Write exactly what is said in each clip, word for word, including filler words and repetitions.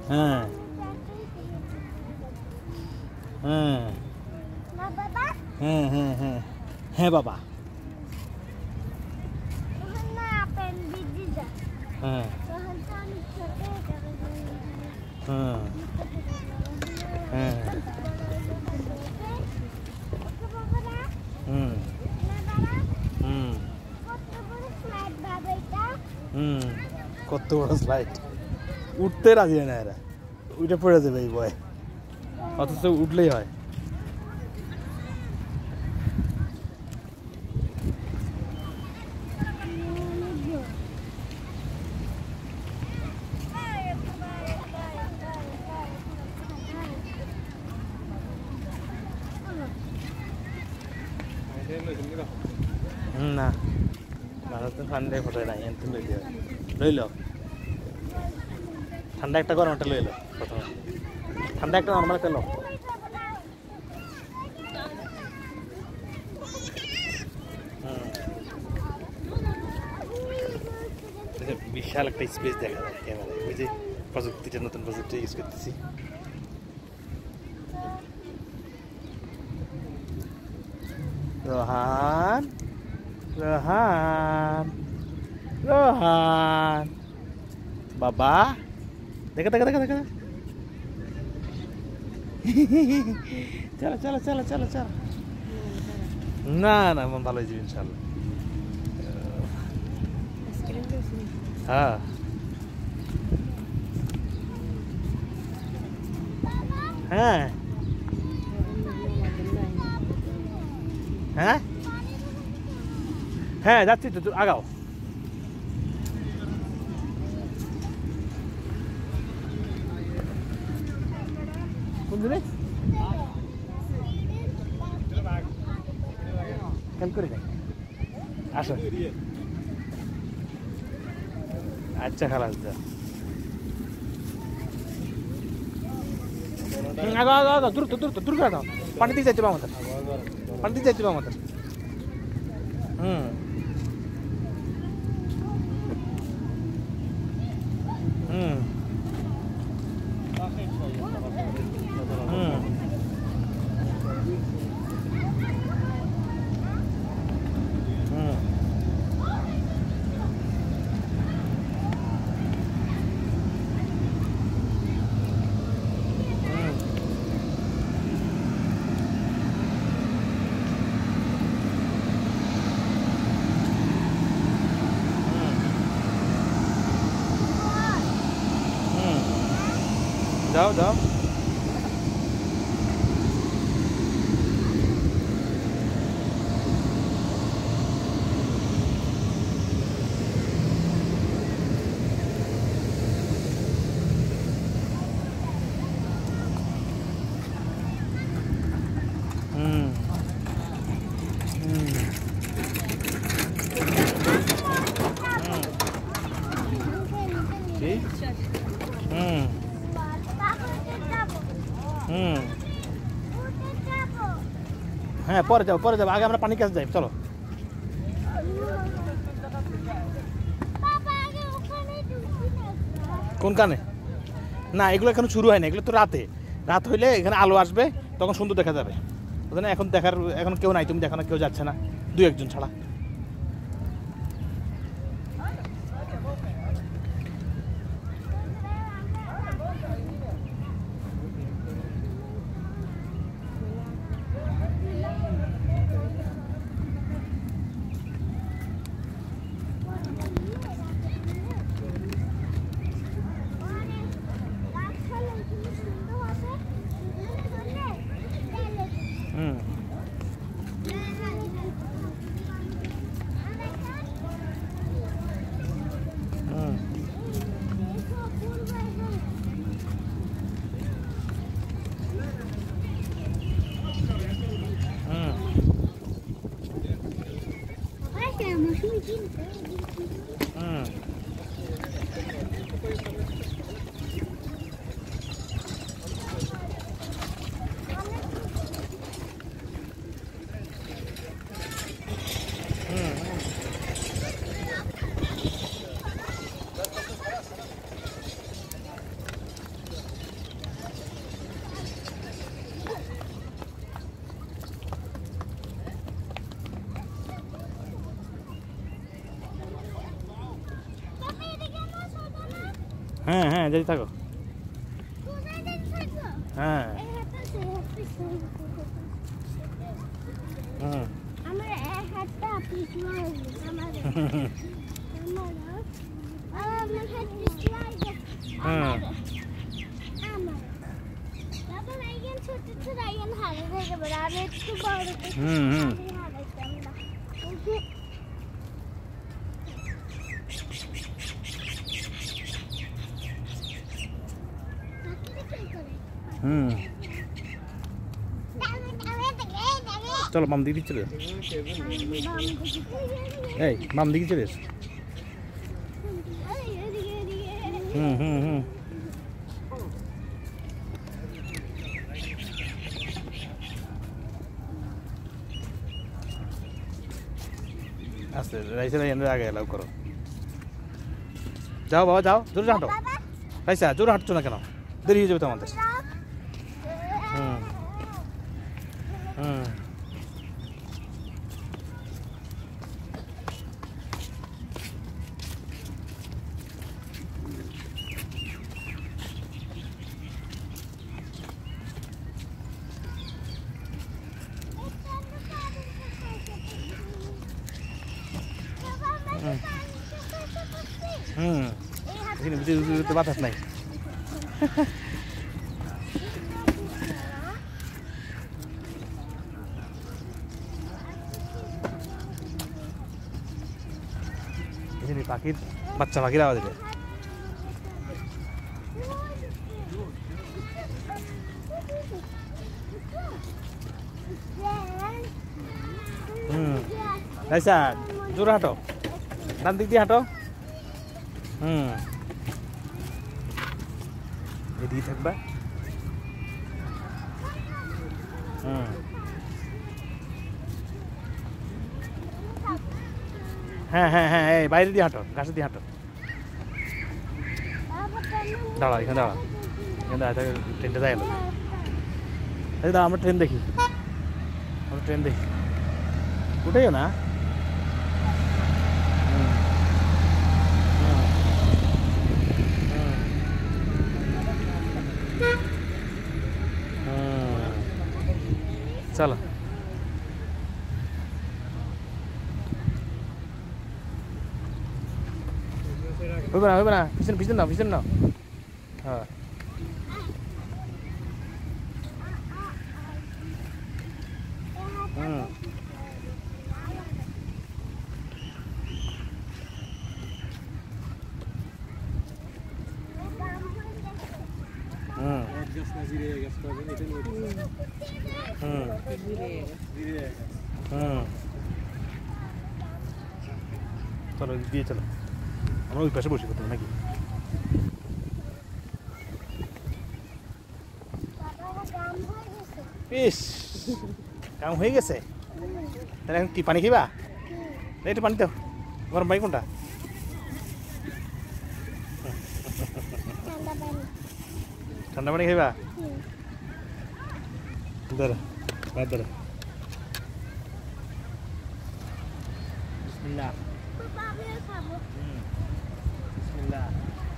হ্যাঁ হ্যাঁ হ্যাঁ হ্যাঁ হ্যাঁ হ্যাঁ বাবা হ্যাঁ হ্যাঁ হ্যাঁ হুম হুম হুম কত বড় স্লাইড উঠতে রাজি হয় না এরা উঠে পড়ে যাবে এই বয় অথচ উঠলেই হয় না ভারতে ঠান্ডায় ফোটায় নাই এনতে লই দিও লইল ঠান্ডা একটা গরম একটা লইল প্রথমে ঠান্ডা একটা নরমাল একটা লো বিশাল একটা স্পেস দেখা যায় ক্যামেরায় ওই যে প্রযুক্তিটা নতুন প্রযুক্তি ইউজ করতেছি রোহান রোহান রোহান বাবা দেখা দেখা দেখা দেখা চলো চলো চলো চলো চলো না না মন ভালো হয়ে যাবে ইনশাল্লাহ হ্যাঁ হ্যাঁ হ্যাঁ হ্যাঁ যাচ্ছি তো আগাও কোন দিনে কেন করে আসো আচ্ছা খালাস যা আগো আগো আগো দূর তো দূর তো দূর কাটাও পানি দিয়ে যাইতে আমাদের পানি দিয়ে যাইতে আমাদের হুম হুম হুম যাও যাও হুম হুম ঠিক হুম হুম হ্যাঁ পরে যাবো পরে যাবো আগে আমরা পানি কাছে যাই চলো কোন কানে না এগুলো এখন শুরু হয় না এগুলো তো রাতে রাত হইলে এখানে আলো আসবে তখন সুন্দর দেখা যাবে ওখানে এখন দেখার এখন কেউ নাই তুমি দেখো না কেউ যাচ্ছে না দু একজন ছাড়া হুম হ্যাঁ হ্যাঁ যদি থাকো হ্যাঁ হুম আমার এক হাতটা পিছু আমার আমার হাত পিছু আমার আমার বাবা লাইগেন ছোট ছোট লাইগেন হারে থেকে বড় আর একটু বড় হুম হুম হুম চলো বাম দিকে চলে এই বাম দিকে চলে এসো হুম হুম হুম আস্তে রাইসা এনে আগে এলাও করো যাও বাবা যাও জোরে হাঁটো রাইসা জোরে হাঁটছো না কেন দেরি হয়ে যাবে তো আমাদের হুম হুম হুম এখানে বুঝতে বাতাস নাই এখানে পাখির বাচ্চা পাখির আওয়াজ দেবে হুম রাইসা জোরে হাঁটো ডান দিক দিয়ে হাঁটো হুম এদিকে থাকবা হুম হ্যাঁ হ্যাঁ হ্যাঁ এই বাইরে দিয়ে হাঁটো ঘাসে দিয়ে হাঁটো দাঁড়াও এখানে দাঁড়াও এখানে দাঁড়া ট্রেনটা যাই এলো এই দাঁড়া আমরা ট্রেন দেখি আমরা ট্রেন দেখি উঠেও না চলো হইবে না হইবে না পিছন পিছন নাও পিছন নাও হ্যাঁ হুম হুম হুম হুম চলো দিয়ে চলো আমরা ওই পাশে বসে করতাম নাকি ইস কাম হয়ে গেছে তাহলে এখন কি পানি খাইবা একটু পানি দাও গরম পানি কোনটা ঠান্ডা পানি খাইবা ধরো বাদ ধরো বিসমিল্লাহ বিসমিল্লাহ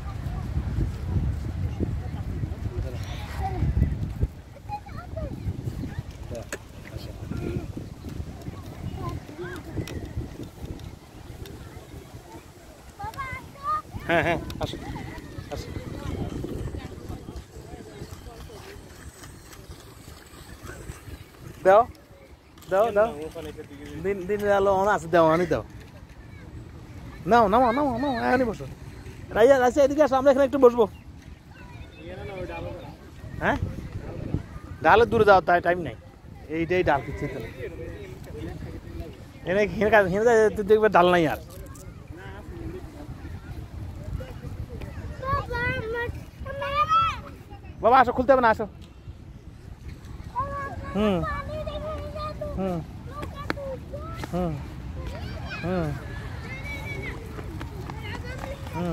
হ্যাঁ হ্যাঁ আসো আসো দাও দাও দাও দিন দিন আলো অন আছে দাও আনি দাও নাও নাও নাও নাও এখানে বসো রাইয়া রাইসা এদিকে আসো আমরা এখানে একটু বসবো হ্যাঁ ডালের দূরে যাও তাই টাইম নাই এইটাই ডাল কিচ্ছে তো এনে হেনে কাজ হেনে তুই দেখবে ডাল নাই আর বাবা আসো খুলতে হবে না আসো হুম হুম হুম হুম হুম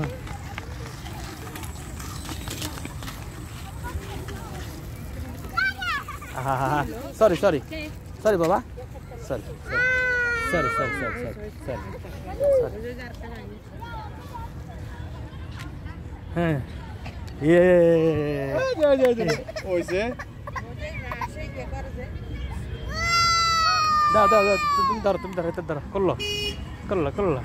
হ্যাঁ হ্যাঁ হ্যাঁ সরি সরি সরি বাবা sorry sorry sorry sorry sorry sorry sorry হ্যাঁ হইছে দাও দাও দাও তুমি ধরো তুমি ধরো ধরো করলো করলো করলো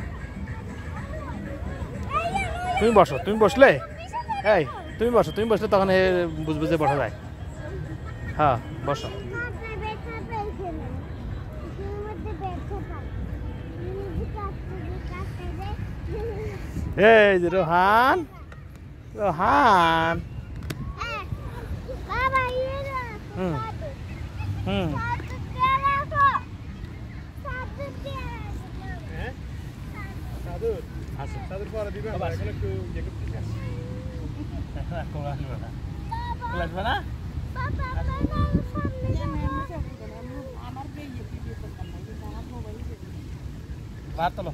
তুমি বসো তুমি বসলে এই তুমি বসো তুমি বসলে তখন বুঝবে যে বসা যায় হ্যাঁ বসো এই যে রোহান রোহান হুম হুম বাদ তোলো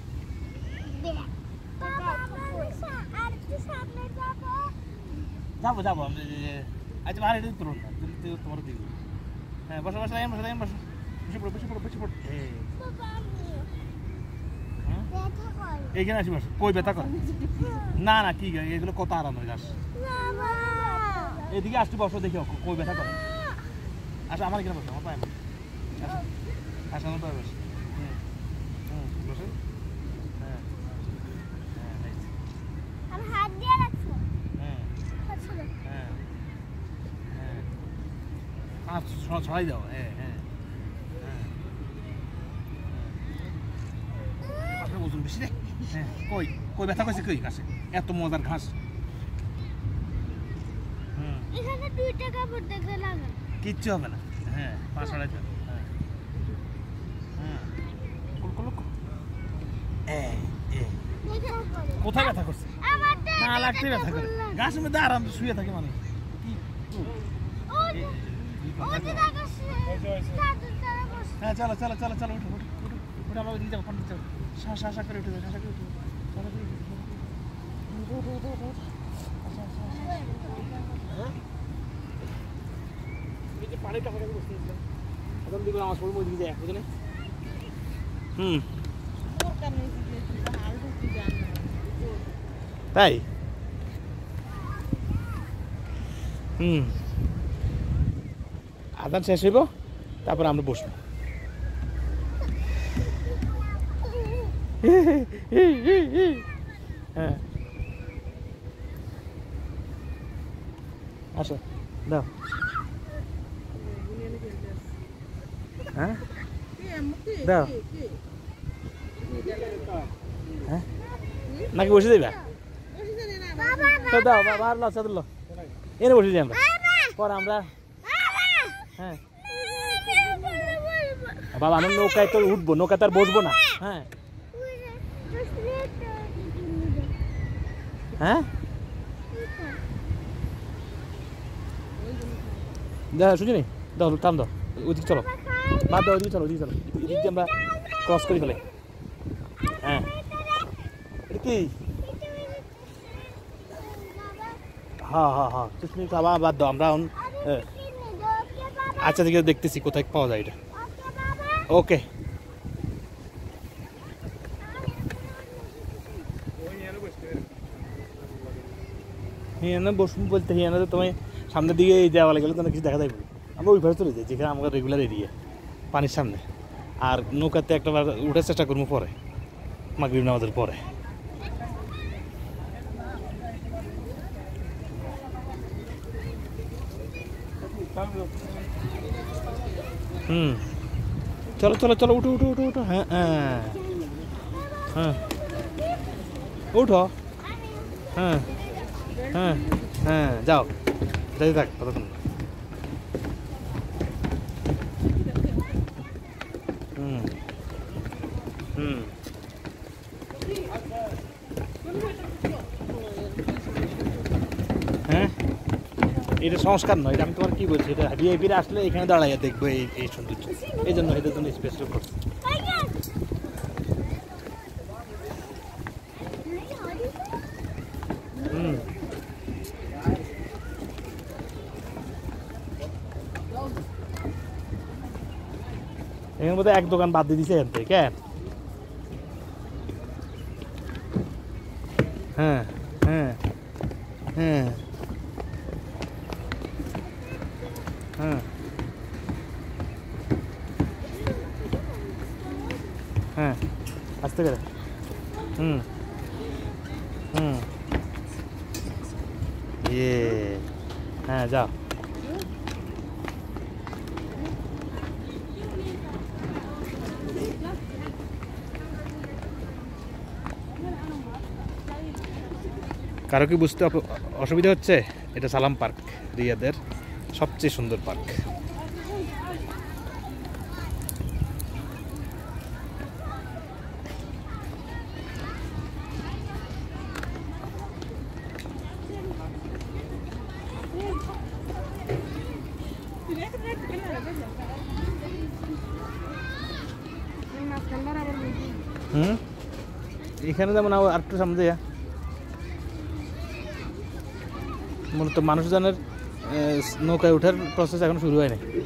যাবো যাবো আচ্ছা ভালো এটা তুলুন না তোমার দিকে হ্যাঁ বসো বসো বসো বসো বসে পড়ো বসে পড়ো বসে পড়ো এইখানে আসি বসো কই ব্যথা করে না না কি এগুলো কত আরামের গাছ এদিকে আসতে বসো দেখি কই ব্যথা করে আচ্ছা আমার এখানে বসো আমার পায়ে না আসো আসো আমার পায়ে বসো হুম হুম বসো হ্যাঁ আমি হাত দিয়ে রাখছি হ্যাঁ আচ্ছা হ্যাঁ হ্যাঁ আচ্ছা ছড়াই দাও হ্যাঁ হ্যাঁ আপনার ওজন বেশি রে হ্যাঁ কই কই ব্যথা করছে কই ঘাসে এত মজার ঘাস হুম এখানে দুইটা কাপড় দেখতে লাগে কিচ্ছু হবে না হ্যাঁ পাঁচ আড়াই হ্যাঁ হ্যাঁ কুল কুল এই এই কোথায় ব্যথা করছে না লাগতে ব্যথা করে গাছের মধ্যে আরাম শুয়ে থাকে মানুষ কি হ্যাঁ চলো চলো চলো চলো উঠো উঠো উঠো উঠো আমরা দিয়ে যাবো পানি যাবো শা শা শা করে উঠে শা শা করে উঠে পানিটা করে বসেছিলাম এখন দিকে আমার শরীর মধ্যে যায় বুঝলে হুম তাই হুম আদান শেষ হইব তারপর আমরা বসবো হ্যাঁ আসো দাও হ্যাঁ দাও হ্যাঁ নাকি বসে যাইবা দাও বাবার লস দিল এনে বসে যাই আমরা পর আমরা হ্যাঁ বাবা আমি নৌকায় তো উঠবো নৌকায় তার বসবো না হ্যাঁ হ্যাঁ শুনি দাও টান দাও ওইদিকে চলো বাদ দাও ওইদিকে চলো ওইদিকে চলো এদিকে আমরা ক্রস করে ফেলে হ্যাঁ এটা কি হ্যাঁ হ্যাঁ হ্যাঁ তুমি আবার বাদ দাও আমরা আচ্ছা দিকে দেখতেছি কোথায় পাওয়া যায় এটা ওকে হিয়ানা বসুন বলতে হিয়ানা তো তোমায় সামনের দিকে যাওয়া গেলে তো কিছু দেখা যায় আমরা ওই ভাবে চলে যাই যেখানে আমাদের রেগুলার এরিয়া পানির সামনে আর নৌকাতে একটা উঠার চেষ্টা করবো পরে মাগরিব নামাজের পরে হুম চলো চলো চলো উঠো উঠো উঠো উঠো হ্যাঁ হ্যাঁ হ্যাঁ উঠো হ্যাঁ হ্যাঁ হ্যাঁ যাও যাই থাক কতক্ষণ হুম হুম হ্যাঁ এটা সংস্কার নয় এটা আমি তোমার কি বলছি এটা ভিআইপিরা আসলে এখানে দাঁড়াইয়া দেখবো এই এই সৌন্দর্য এই জন্য এটা জন্য স্পেশাল করছি হুম এখানে বোধহয় এক দোকান বাদ দিয়ে দিছে এখান থেকে কেন হ্যাঁ হ্যাঁ হ্যাঁ হ্যাঁ হ্যাঁ আসতে করে হুম হুম ইয়ে হ্যাঁ যাও কারো কি বুঝতে অপ- অসুবিধা হচ্ছে? এটা সালাম পার্ক, রিয়াদের সবচেয়ে সুন্দর পার্ক। হুম এখানে যেমন আর একটু সামনে যা মূলত মানুষজনের আহ, নৌকায় ওঠার প্রসেস এখন শুরু হয়নি। আমার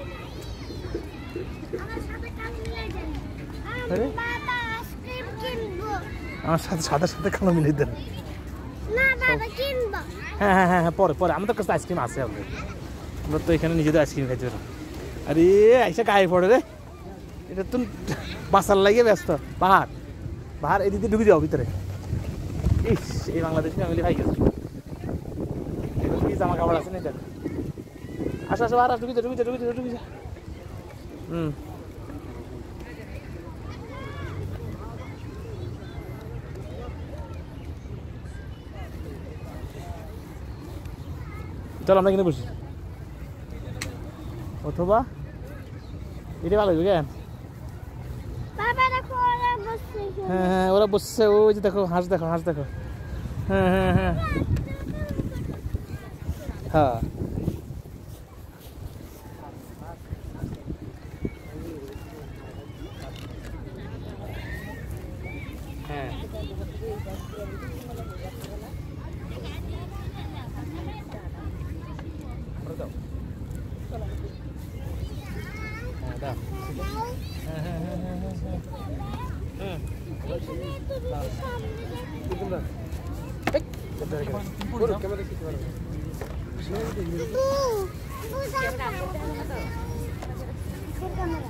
সাথে কাজ মিলাই দেন। আরে? আমি বাবা আইসক্রিম কিনবো। আমার সাথে সাদার সাথে কালো মিলিয়ে দেন। না বাবা কিনবো। হ্যাঁ হ্যাঁ হ্যাঁ হ্যাঁ পরে পরে আমাদের কাছে আইসক্রিম আছে অলরেডি। আমরা তো এখানে নিজেদের আইসক্রিম খাইতে পারো। আরে আইসা গায়ে পড়ে রে, এটা তো বাসার লাগিয়ে ব্যস্ত। পাহাড় পাহাড় এদিকে ঢুকে যাও ভিতরে। ইস এই বাংলাদেশি ফ্যামিলি ভাই গেছে, কি জামা কাপড় আছে না দেখ। আসো আসো আর ঢুকে যা ঢুকে যা ঢুকে যা ঢুকে যা। হুম চল আমরা কিনে বসি, অথবা এটা ভালো লাগবে কেন? বাবা দেখো ওরা বসছে এখানে। হ্যাঁ হ্যাঁ ওরা বসছে, ওই যে দেখো হাঁস দেখো হাঁস দেখো। হ্যাঁ হ্যাঁ হ্যাঁ হ্যাঁ হ্যাঁ হ্যাঁ দাও। হ্যাঁ হ্যাঁ হ্যাঁ হ্যাঁ হ্যাঁ হ্যাঁ এখানে তো বেশি সামনে দেখো। দু, বুঝা ক্যামেরা।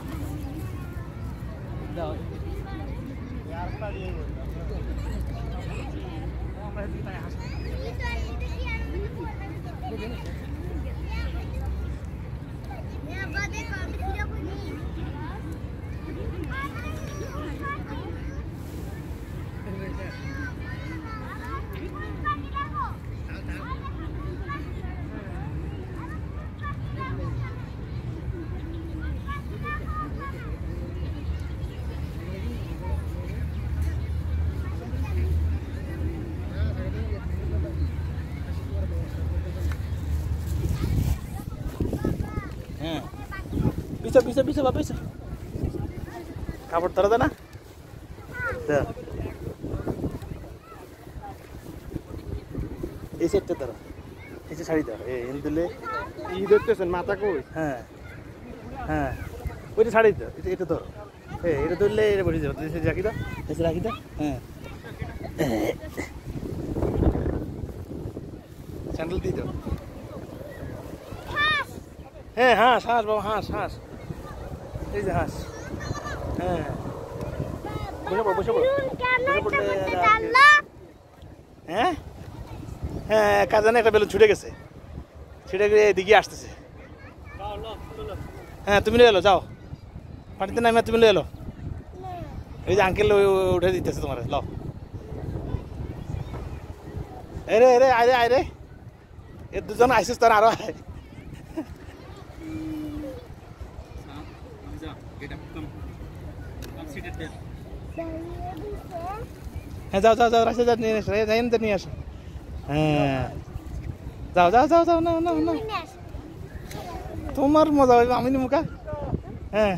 হ্যাঁ পিছা পিছা পিছা বা পিছা কাপড় ধরা না এই সেটটা ধরো, এই যে শাড়ি ধরো, এই দিলে ই দেখতেছেন মাথা কই? হ্যাঁ হ্যাঁ ওইটা শাড়ি তো এটা এটা ধরো, হ্যাঁ এটা ধরলে এটা বসে যাবে, এসে রাখি দাও এসে রাখি দাও। হ্যাঁ স্যান্ডেল দিয়ে দাও। হ্যাঁ হাঁস হাঁস বাবা হাঁস হাঁস, এই যে হাঁস। হ্যাঁ বসে পড়ো বসে পড়ো। হ্যাঁ হ্যাঁ কাজানে একটা বেলুন ছুটে গেছে, ছুটে গিয়ে এদিকে আসতেছে। হ্যাঁ তুমি নিয়ে এলো যাও, পানিতে নামে তুমি নিয়ে এলো। এই যে আঙ্কেল উঠে দিতেছে তোমার, লাও। এরে এরে আয় আয় রে, এ দুজন আইসিস তোর আরো আয়। হ্যাঁ যাও যাও যাও রাস্তা যাও নিয়ে আসো, যাই না নিয়ে আসো। হ্যাঁ যাও যাও যাও যাও না না না তোমার মজা হইবে আমি নিমুকা। হ্যাঁ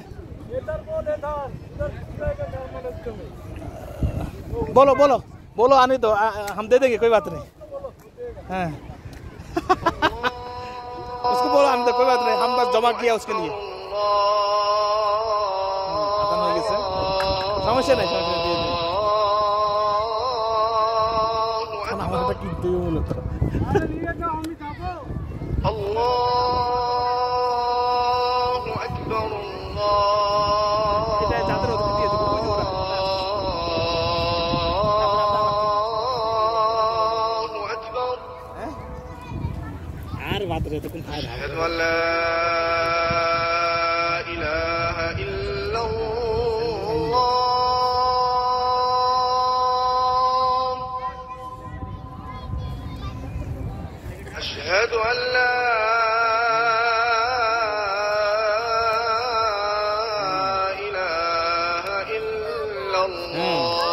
बोलो बोलो बोलो आने दो, आ, हम दे देंगे कोई बात नहीं। हाँ उसको बोलो आने दो कोई बात नहीं, हम बस जमा किया उसके लिए। समस्या नहीं समस्या দিয়ে দিন। আমার এটা কিনতেই মূলত। আরে নিয়ে যাও আমি যাবো। আল্লাহ আর বাতরে তো কোন খায় না أشهد أن لا إله إلا الله أشهد أن لا إله إلا الله